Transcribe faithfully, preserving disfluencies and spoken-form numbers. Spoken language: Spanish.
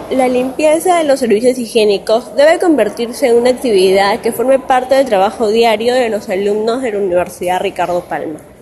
La limpieza de los servicios higiénicos debe convertirse en una actividad que forme parte del trabajo diario de los alumnos de la Universidad Ricardo Palma.